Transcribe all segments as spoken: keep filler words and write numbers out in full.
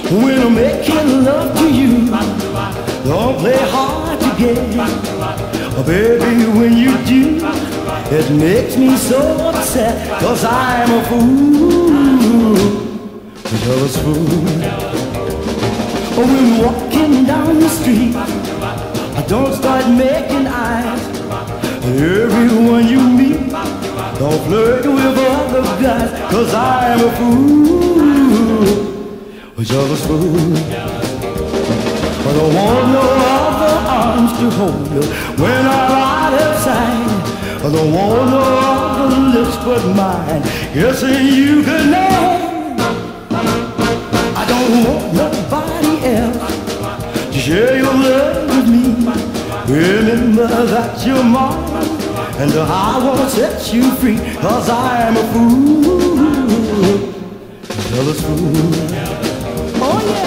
when I'm making love to you. Don't play hard to get, oh baby, when you do, it makes me so upset, 'cause I'm a fool, a jealous fool. When walking down the street, I don't start making eyes. Everyone you meet, don't flirt with other guys, 'cause I'm a fool, a jealous fool. I don't want no other arms to hold you when I'm out of sight. I don't want no other lips but mine kissing you goodnight. I don't want nobody else to share your love with me. Remember that you're mine, and I wanna set you free, 'cause I'm a fool, a jealous fool. Oh yeah.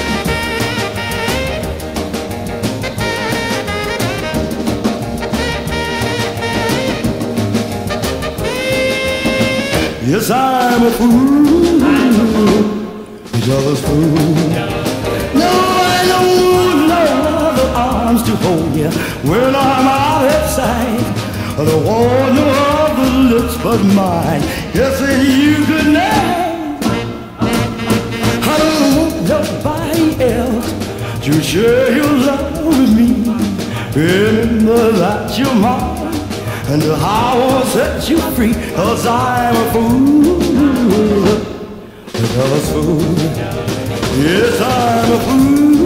Yes, I'm a fool, a jealous fool. No, I don't want no other arms to hold you when I'm out of sight. I don't want no other lips but mine kissing you goodnight. I don't want nobody else to share your love with me. Remember that you're mine, and I won't set you free, 'cause I'm a fool, a jealous fool. Yes, I'm a fool.